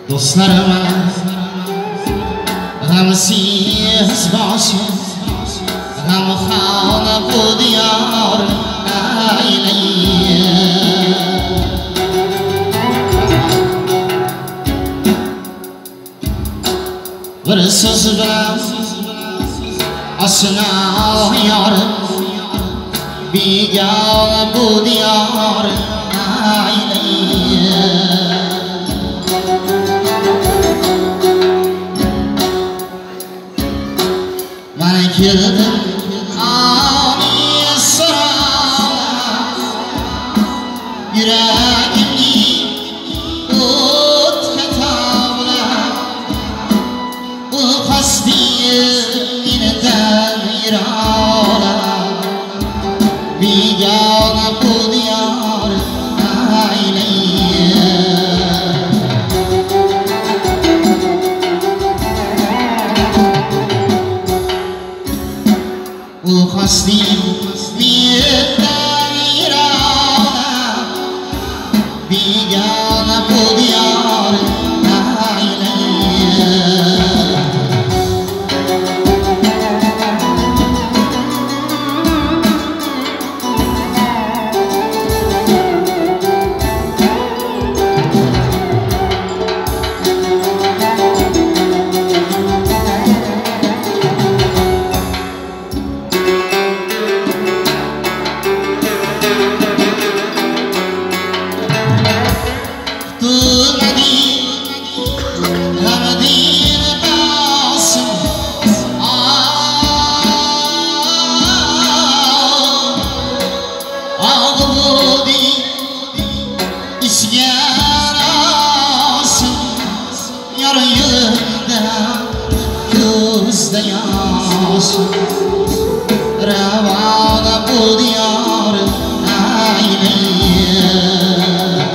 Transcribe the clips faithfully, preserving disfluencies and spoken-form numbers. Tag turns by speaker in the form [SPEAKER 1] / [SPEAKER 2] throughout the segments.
[SPEAKER 1] Dostlarıma gamsiz boshim g'amxona bu diyor aylayim. Bir so'z bilan osna yorim begona bu diyor aylayim. Mana keldim ani so'rab yuragimni o'tga toblab bu qasding menidan yiroqlab begona bu diyor aylayim. Bu qasding menidan yiroqlab begona bu diyor aylayim. Ko'zda yoshim ravona bu diyor aylayim.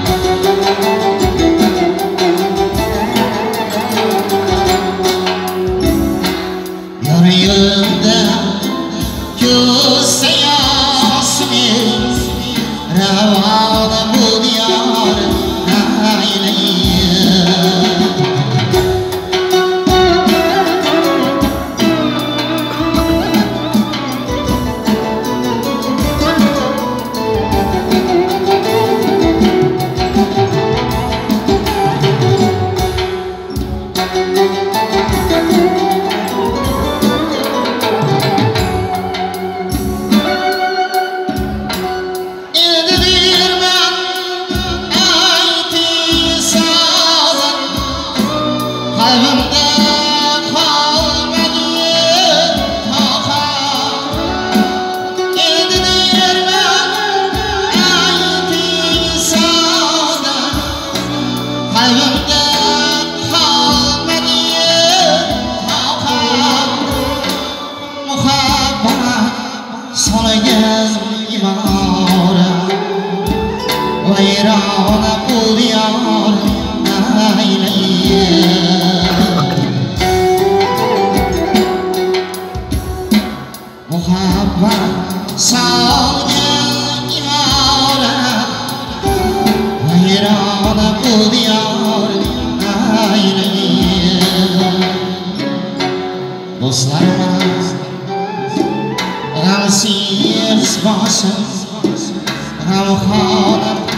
[SPEAKER 1] Yar yo'lda ko'zda yoshim ravona bu diyor aylayim. Vayrona bu diyor aylayim. Muhabbat solgan imorat vayrona bu diyor aylayim. Dostlarıma gamsiz boshim g'amxona